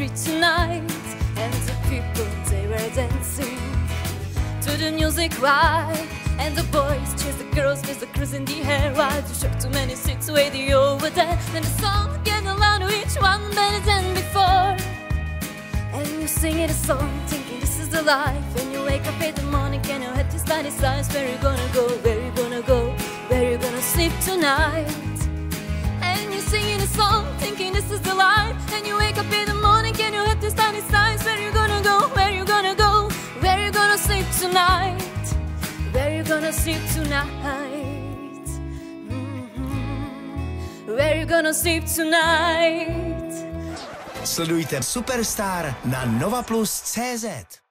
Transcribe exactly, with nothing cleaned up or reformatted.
street tonight, and the people, they were dancing to the music right, and the boys chase the girls with the girls in the air, while you show too many seats waiting over there. Then the song getting louder, each one better than before, and you sing it a song thinking this is the life. And you wake up in the morning and your head is tiny size. Where you gonna go, where you gonna go, where you gonna sleep tonight? And you singing a song thinking this is the life, and you wake up in the morning and your head is tiny size. Where you gonna go, where you gonna go, where you gonna sleep tonight? Where you gonna sleep tonight? Mm-hmm. Where you gonna sleep tonight? Sledujte Superstar na nova plus tečka cé zet.